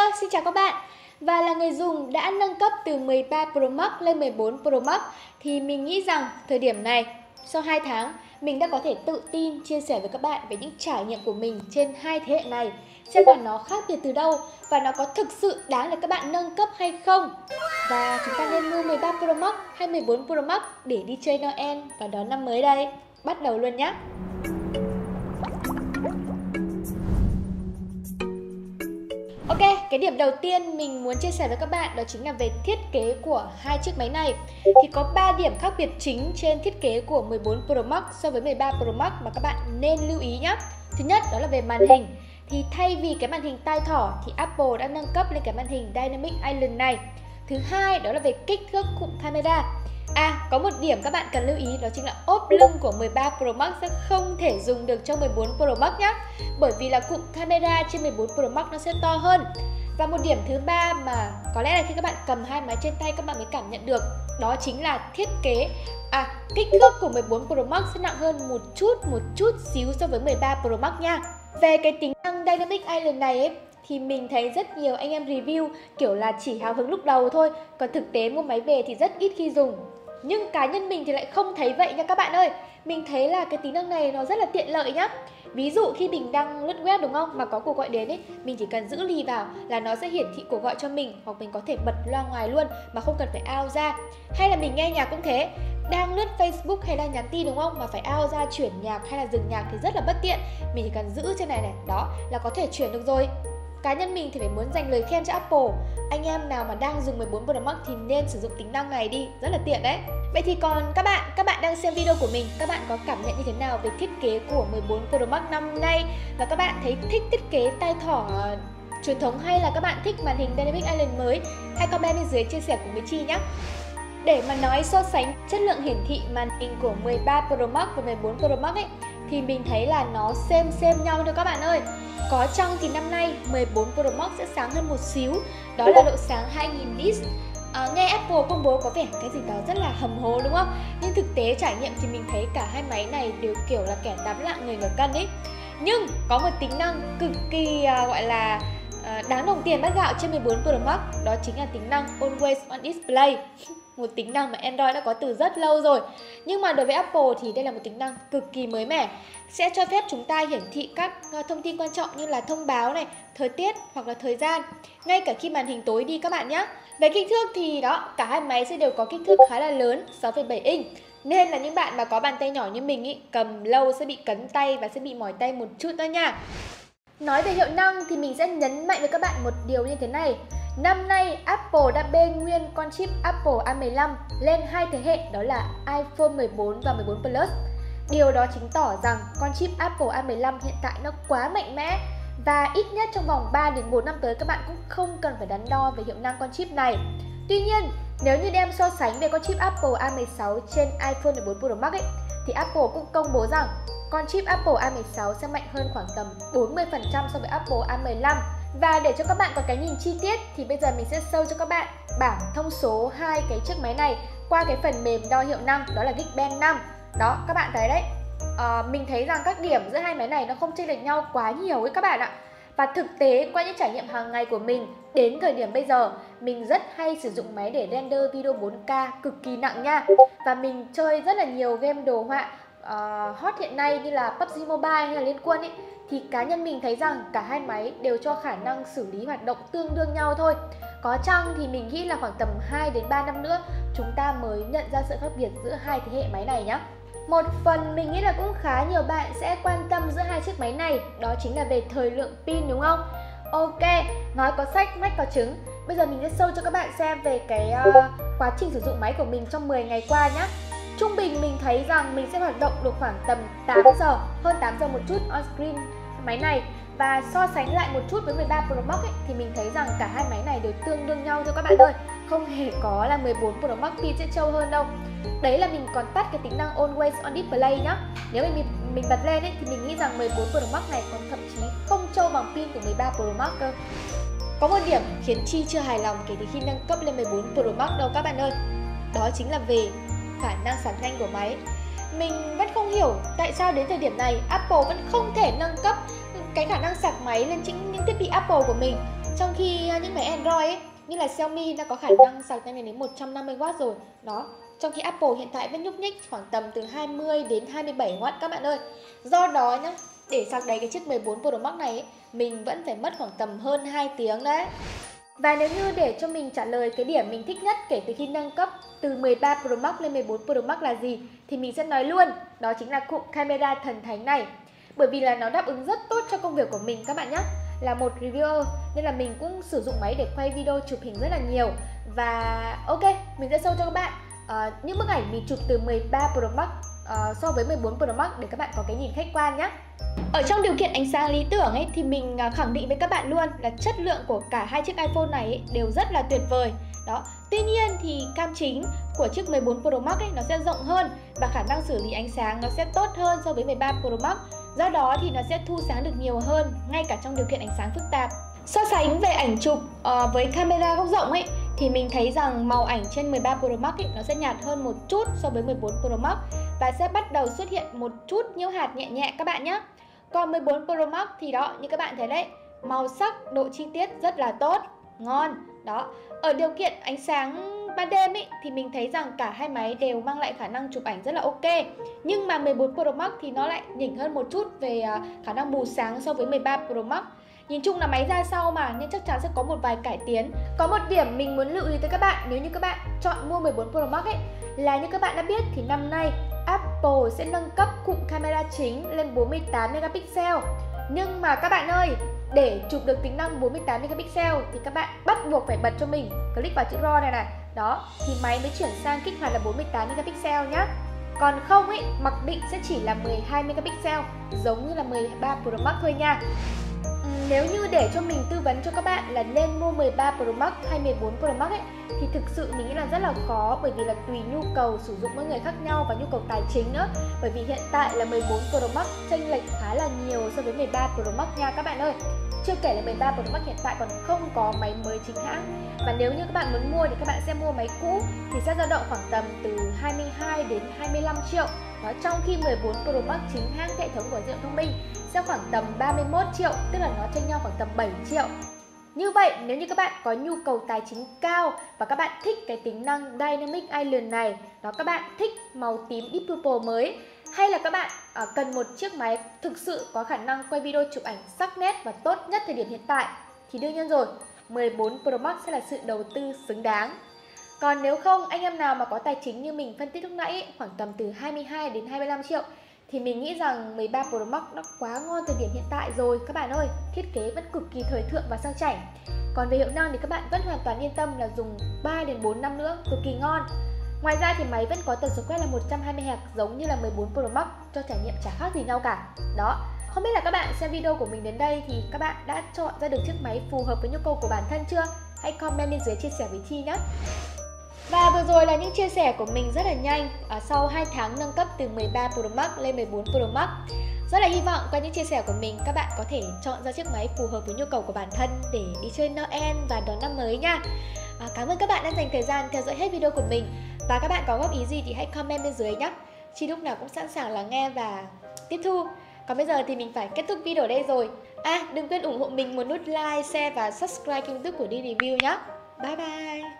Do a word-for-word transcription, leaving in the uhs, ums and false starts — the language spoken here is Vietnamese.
Hello, xin chào các bạn. Và là người dùng đã nâng cấp từ mười ba Pro Max lên mười bốn Pro Max thì mình nghĩ rằng thời điểm này, sau hai tháng, mình đã có thể tự tin chia sẻ với các bạn về những trải nghiệm của mình trên hai thế hệ này, xem là nó khác biệt từ đâu và nó có thực sự đáng để các bạn nâng cấp hay không. Và chúng ta nên mua mười ba Pro Max hay mười bốn Pro Max để đi chơi Noel và đón năm mới đây. Bắt đầu luôn nhé. Ok, cái điểm đầu tiên mình muốn chia sẻ với các bạn đó chính là về thiết kế của hai chiếc máy này. Thì có ba điểm khác biệt chính trên thiết kế của mười bốn Pro Max so với mười ba Pro Max mà các bạn nên lưu ý nhé. Thứ nhất đó là về màn hình. Thì thay vì cái màn hình tai thỏ thì Apple đã nâng cấp lên cái màn hình Dynamic Island này. Thứ hai đó là về kích thước cụm camera. À, có một điểm các bạn cần lưu ý đó chính là ốp lưng của mười ba Pro Max sẽ không thể dùng được cho mười bốn Pro Max nhé. Bởi vì là cụm camera trên mười bốn Pro Max nó sẽ to hơn. Và một điểm thứ ba mà có lẽ là khi các bạn cầm hai máy trên tay các bạn mới cảm nhận được, đó chính là thiết kế à kích thước của mười bốn Pro Max sẽ nặng hơn một chút một chút xíu so với mười ba Pro Max nha. Về cái tính năng Dynamic Island này ấy, thì mình thấy rất nhiều anh em review kiểu là chỉ hào hứng lúc đầu thôi, còn thực tế mua máy về thì rất ít khi dùng. Nhưng cá nhân mình thì lại không thấy vậy nha các bạn ơi. Mình thấy là cái tính năng này nó rất là tiện lợi nhá. Ví dụ khi mình đang lướt web đúng không, mà có cuộc gọi đến ấy, mình chỉ cần giữ lì vào là nó sẽ hiển thị cuộc gọi cho mình, hoặc mình có thể bật loa ngoài luôn mà không cần phải out ra. Hay là mình nghe nhạc cũng thế, đang lướt Facebook hay đang nhắn tin đúng không, mà phải out ra chuyển nhạc hay là dừng nhạc thì rất là bất tiện. Mình chỉ cần giữ trên này này, đó là có thể chuyển được rồi. Cá nhân mình thì phải muốn dành lời khen cho Apple. Anh em nào mà đang dùng mười bốn Pro Max thì nên sử dụng tính năng này đi, rất là tiện đấy. Vậy thì còn các bạn, các bạn đang xem video của mình, các bạn có cảm nhận như thế nào về thiết kế của mười bốn Pro Max năm nay? Và các bạn thấy thích thiết kế tai thỏ uh, truyền thống hay là các bạn thích màn hình Dynamic Island mới? Hãy comment bên dưới chia sẻ cùng với Chi nhé. Để mà nói so sánh chất lượng hiển thị màn hình của mười ba Pro Max và mười bốn Pro Max ấy, thì mình thấy là nó xem xem nhau thôi các bạn ơi. Có chăng thì năm nay mười bốn Pro Max sẽ sáng hơn một xíu, đó là độ sáng hai nghìn nits. À, nghe Apple công bố có vẻ cái gì đó rất là hầm hố đúng không? Nhưng thực tế trải nghiệm thì mình thấy cả hai máy này đều kiểu là kẻ đám lạng người nửa cân ấy. Nhưng có một tính năng cực kỳ uh, gọi là uh, đáng đồng tiền bát gạo trên mười bốn Pro Max, đó chính là tính năng Always on Display. Một tính năng mà Android đã có từ rất lâu rồi. Nhưng mà đối với Apple thì đây là một tính năng cực kỳ mới mẻ, sẽ cho phép chúng ta hiển thị các thông tin quan trọng như là thông báo này, thời tiết hoặc là thời gian, ngay cả khi màn hình tối đi các bạn nhé. Về kích thước thì đó, cả hai máy sẽ đều có kích thước khá là lớn, sáu phẩy bảy inch. Nên là những bạn mà có bàn tay nhỏ như mình ý, cầm lâu sẽ bị cấn tay và sẽ bị mỏi tay một chút đó nha. Nói về hiệu năng thì mình sẽ nhấn mạnh với các bạn một điều như thế này. Năm nay Apple đã bê nguyên con chip Apple A mười lăm lên hai thế hệ, đó là iPhone mười bốn và mười bốn Plus. Điều đó chứng tỏ rằng con chip Apple A mười lăm hiện tại nó quá mạnh mẽ và ít nhất trong vòng ba đến bốn năm tới các bạn cũng không cần phải đắn đo về hiệu năng con chip này. Tuy nhiên, nếu như đem so sánh về con chip Apple A mười sáu trên iPhone mười bốn Pro Max ấy, thì Apple cũng công bố rằng con chip Apple A mười sáu sẽ mạnh hơn khoảng tầm bốn mươi phần trăm so với Apple A mười lăm. Và để cho các bạn có cái nhìn chi tiết thì bây giờ mình sẽ show cho các bạn bảng thông số hai cái chiếc máy này qua cái phần mềm đo hiệu năng, đó là Geekbench năm. Đó, các bạn thấy đấy, à, mình thấy rằng các điểm giữa hai máy này nó không chênh lệch nhau quá nhiều ấy các bạn ạ. Và thực tế qua những trải nghiệm hàng ngày của mình đến thời điểm bây giờ, mình rất hay sử dụng máy để render video bốn K cực kỳ nặng nha. Và mình chơi rất là nhiều game đồ họa uh, hot hiện nay như là pê u bê giê Mobile hay là Liên Quân ấy, thì cá nhân mình thấy rằng cả hai máy đều cho khả năng xử lý hoạt động tương đương nhau thôi. Có chăng thì mình nghĩ là khoảng tầm hai đến ba năm nữa chúng ta mới nhận ra sự khác biệt giữa hai thế hệ máy này nhé. Một phần mình nghĩ là cũng khá nhiều bạn sẽ quan tâm giữa hai chiếc máy này, đó chính là về thời lượng pin đúng không? Ok, nói có sách mách có chứng. Bây giờ mình sẽ show cho các bạn xem về cái uh, quá trình sử dụng máy của mình trong mười ngày qua nhé. Trung bình mình thấy rằng mình sẽ hoạt động được khoảng tầm tám giờ, hơn tám giờ một chút on screen máy này. Và so sánh lại một chút với mười ba Pro Max ấy, thì mình thấy rằng cả hai máy này đều tương đương nhau thôi các bạn ơi. Không hề có là mười bốn Pro Max pin sẽ trâu hơn đâu. Đấy là mình còn tắt cái tính năng Always on Display nhá. Nếu mình mình bật lên ấy, thì mình nghĩ rằng mười bốn Pro Max này còn thậm chí không trâu bằng pin của mười ba Pro Max cơ. Có một điểm khiến Chi chưa hài lòng kể từ khi nâng cấp lên mười bốn Pro Max đâu các bạn ơi. Đó chính là về khả năng sạc nhanh của máy. Mình vẫn không hiểu tại sao đến thời điểm này Apple vẫn không thể nâng cấp cái khả năng sạc máy lên chính những thiết bị Apple của mình. Trong khi những máy Android ấy, như là Xiaomi đã có khả năng sạc nhanh đến một trăm năm mươi oát rồi. Đó. Trong khi Apple hiện tại vẫn nhúc nhích khoảng tầm từ hai mươi đến hai mươi bảy oát các bạn ơi. Do đó nhá, để sạc đầy cái chiếc mười bốn Pro Max này ấy, mình vẫn phải mất khoảng tầm hơn hai tiếng đấy. Và nếu như để cho mình trả lời cái điểm mình thích nhất kể từ khi nâng cấp từ mười ba Pro Max lên mười bốn Pro Max là gì, thì mình sẽ nói luôn, đó chính là cụm camera thần thánh này. Bởi vì là nó đáp ứng rất tốt cho công việc của mình các bạn nhé. Là một reviewer nên là mình cũng sử dụng máy để quay video chụp hình rất là nhiều. Và ok, mình sẽ show cho các bạn uh, những bức ảnh mình chụp từ mười ba Pro Max uh, so với mười bốn Pro Max để các bạn có cái nhìn khách quan nhé. Ở trong điều kiện ánh sáng lý tưởng ấy thì mình khẳng định với các bạn luôn là chất lượng của cả hai chiếc iPhone này ấy đều rất là tuyệt vời. Đó. Tuy nhiên thì cam chính của chiếc mười bốn Pro Max ấy nó sẽ rộng hơn và khả năng xử lý ánh sáng nó sẽ tốt hơn so với mười ba Pro Max. Do đó thì nó sẽ thu sáng được nhiều hơn ngay cả trong điều kiện ánh sáng phức tạp. So sánh về ảnh chụp uh, với camera góc rộng ấy thì mình thấy rằng màu ảnh trên mười ba Pro Max ấy, nó sẽ nhạt hơn một chút so với mười bốn Pro Max và sẽ bắt đầu xuất hiện một chút nhiễu hạt nhẹ nhẹ các bạn nhé. Còn mười bốn Pro Max thì đó, như các bạn thấy đấy, màu sắc, độ chi tiết rất là tốt, ngon. Đó, ở điều kiện ánh sáng ban đêm ấy, thì mình thấy rằng cả hai máy đều mang lại khả năng chụp ảnh rất là ok. Nhưng mà mười bốn Pro Max thì nó lại nhỉnh hơn một chút về khả năng bù sáng so với mười ba Pro Max. Nhìn chung là máy ra sau mà nên chắc chắn sẽ có một vài cải tiến. Có một điểm mình muốn lưu ý tới các bạn nếu như các bạn chọn mua mười bốn Pro Max ấy, là như các bạn đã biết thì năm nay Apple sẽ nâng cấp cụm camera chính lên bốn mươi tám megapixel. Nhưng mà các bạn ơi, để chụp được tính năng bốn mươi tám megapixel thì các bạn bắt buộc phải bật cho mình click vào chữ RAW này này. Đó, thì máy mới chuyển sang kích hoạt là bốn mươi tám megapixel nhá. Còn không ấy, mặc định sẽ chỉ là mười hai megapixel giống như là mười ba Pro Max thôi nha. Nếu như để cho mình tư vấn cho các bạn là nên mua mười ba Pro Max hay mười bốn Pro Max ấy, thì thực sự mình nghĩ là rất là khó, bởi vì là tùy nhu cầu sử dụng mỗi người khác nhau và nhu cầu tài chính nữa. Bởi vì hiện tại là mười bốn Pro Max chênh lệch khá là nhiều so với mười ba Pro Max nha các bạn ơi. Chưa kể là mười ba Pro Max hiện tại còn không có máy mới chính hãng. Và nếu như các bạn muốn mua thì các bạn sẽ mua máy cũ thì sẽ dao động khoảng tầm từ hai mươi hai đến hai mươi lăm triệu. Đó, trong khi mười bốn Pro Max chính hãng hệ thống của di động thông minh sẽ khoảng tầm ba mươi mốt triệu, tức là nó chênh nhau khoảng tầm bảy triệu. Như vậy, nếu như các bạn có nhu cầu tài chính cao và các bạn thích cái tính năng Dynamic Island này, đó, các bạn thích màu tím Deep Purple mới, hay là các bạn à, cần một chiếc máy thực sự có khả năng quay video chụp ảnh sắc nét và tốt nhất thời điểm hiện tại, thì đương nhiên rồi, mười bốn Pro Max sẽ là sự đầu tư xứng đáng. Còn nếu không, anh em nào mà có tài chính như mình phân tích lúc nãy, khoảng tầm từ hai mươi hai đến hai mươi lăm triệu, thì mình nghĩ rằng mười ba Pro Max nó quá ngon thời điểm hiện tại rồi các bạn ơi. Thiết kế vẫn cực kỳ thời thượng và sang chảnh. Còn về hiệu năng thì các bạn vẫn hoàn toàn yên tâm là dùng ba đến bốn năm nữa, cực kỳ ngon. Ngoài ra thì máy vẫn có tần số quét là một trăm hai mươi héc giống như là mười bốn Pro Max, cho trải nghiệm chả khác gì nhau cả. Đó, không biết là các bạn xem video của mình đến đây thì các bạn đã chọn ra được chiếc máy phù hợp với nhu cầu của bản thân chưa? Hãy comment bên dưới chia sẻ với Chi nhé. Và vừa rồi là những chia sẻ của mình rất là nhanh à, sau hai tháng nâng cấp từ mười ba Pro Max lên mười bốn Pro Max. Rất là hy vọng qua những chia sẻ của mình các bạn có thể chọn ra chiếc máy phù hợp với nhu cầu của bản thân để đi chơi Noel và đón năm mới nha. à, Cảm ơn các bạn đã dành thời gian theo dõi hết video của mình. Và các bạn có góp ý gì thì hãy comment bên dưới nhé. Chi lúc nào cũng sẵn sàng lắng nghe và tiếp thu. Còn bây giờ thì mình phải kết thúc video ở đây rồi. À, đừng quên ủng hộ mình một nút like, share và subscribe kênh YouTube của Đi Review nhé. Bye bye.